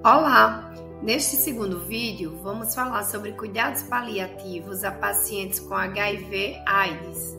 Olá! Neste segundo vídeo, vamos falar sobre cuidados paliativos a pacientes com HIV/AIDS.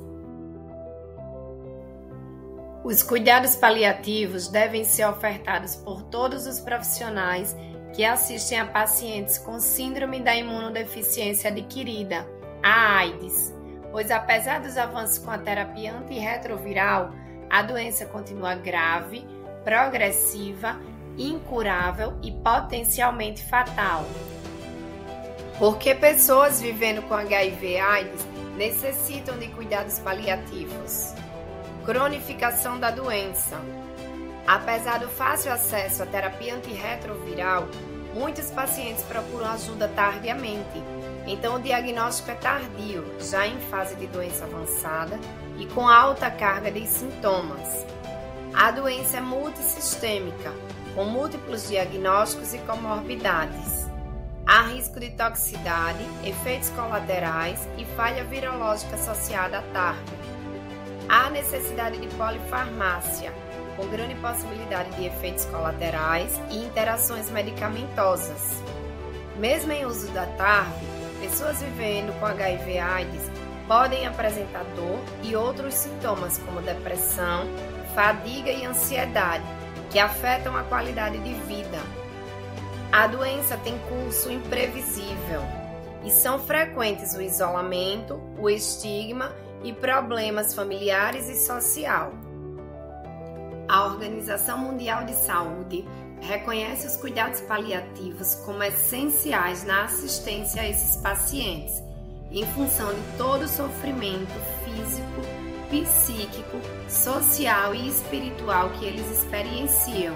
Os cuidados paliativos devem ser ofertados por todos os profissionais que assistem a pacientes com síndrome da imunodeficiência adquirida, a AIDS, pois apesar dos avanços com a terapia antirretroviral, a doença continua grave, progressiva, incurável e potencialmente fatal. Porque pessoas vivendo com HIV/AIDS necessitam de cuidados paliativos. Cronificação da doença. Apesar do fácil acesso à terapia antirretroviral, muitos pacientes procuram ajuda tardiamente. Então o diagnóstico é tardio, já em fase de doença avançada e com alta carga de sintomas. A doença é multissistêmica, com múltiplos diagnósticos e comorbidades. Há risco de toxicidade, efeitos colaterais e falha virológica associada à TARP. Há necessidade de polifarmácia, com grande possibilidade de efeitos colaterais e interações medicamentosas. Mesmo em uso da TARP, pessoas vivendo com HIV/AIDS podem apresentar dor e outros sintomas como depressão, fadiga e ansiedade, que afetam a qualidade de vida. A doença tem curso imprevisível e são frequentes o isolamento, o estigma e problemas familiares e social. A Organização Mundial de Saúde reconhece os cuidados paliativos como essenciais na assistência a esses pacientes, em função de todo o sofrimento físico, psíquico, social e espiritual que eles experienciam.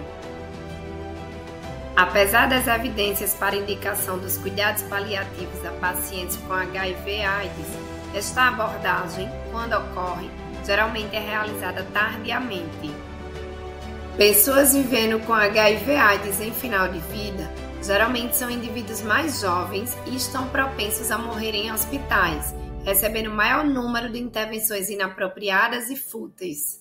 Apesar das evidências para indicação dos cuidados paliativos a pacientes com HIV/AIDS, esta abordagem, quando ocorre, geralmente é realizada tardiamente. Pessoas vivendo com HIV/AIDS em final de vida geralmente são indivíduos mais jovens e estão propensos a morrer em hospitais, recebendo maior número de intervenções inapropriadas e fúteis.